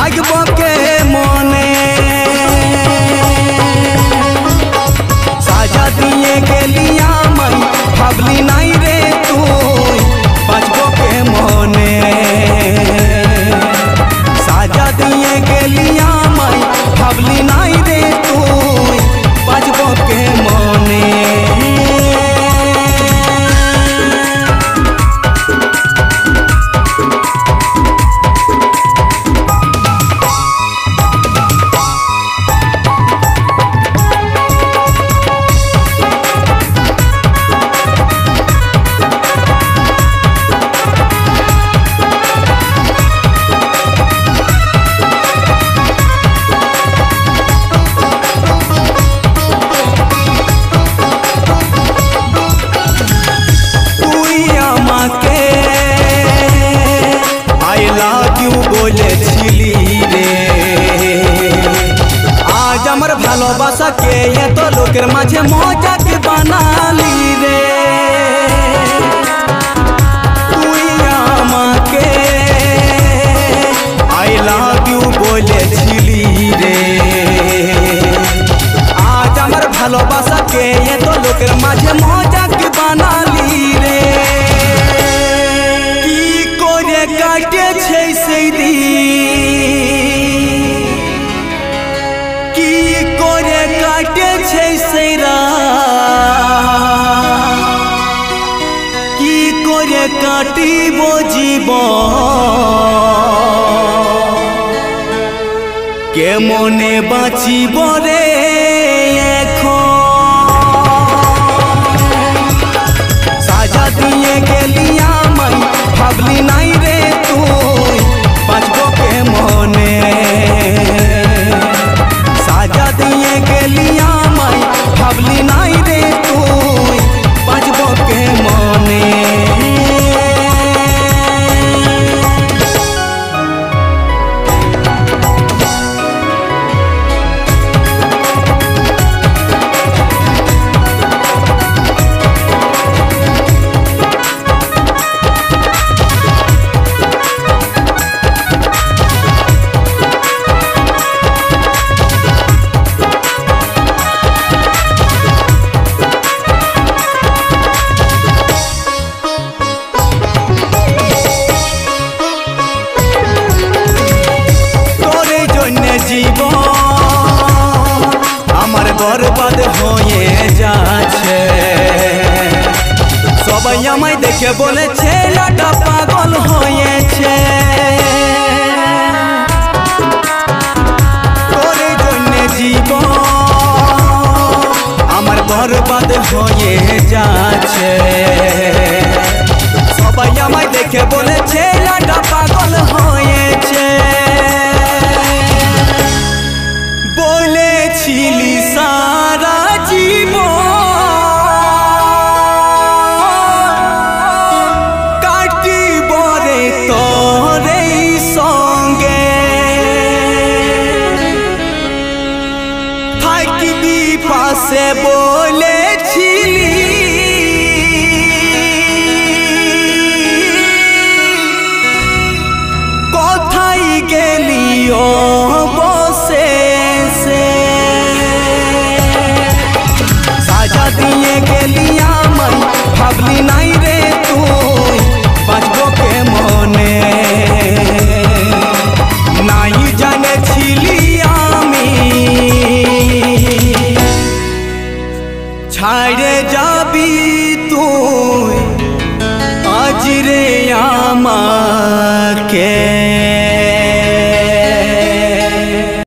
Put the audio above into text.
भागबो के मने साजा दिए गेलिया मई भावली नहीं रे तू बचबो के मने साजा दिए गेलिया मई भावली नहीं रे तू बचबो के मने भालोबासा के ये तो लोकेर माझे मजाक बनाली रे तुई आमाके आई लव यू बोले छिली रे आज हमार भालोबासा के ये तो लोकेर माझे मजाक बनाली रे की करे काटे छै से दी काटे छै सैरा की करे काटिबो जीवन के मने बाँचिबो रे साजा दिए गेलिया मई भावली नहीं रे तू बचबो के मने साजा दिए गेलिया मई भावली नहीं रे तू बचबो के मने बर्बाद होए जाछे सबई आमाय देखे बोले छेलाटा पागल होए छे तोरे जन्य जीवन आमार बर्बाद होए जाछे सबई आमाय देखे बोले छेलाटा पागल होए छे बोले छिली सारा जीवन काटिबो रे तोरे संगे थाकिबी पासे बोले छिली कोथाय गेलियो बसे साजा दिए गेलिया मई भावली नहीं रे तू बचबो के मने नहीं जाने छिली आमी छाड़े जाबी तू आज रे आमाके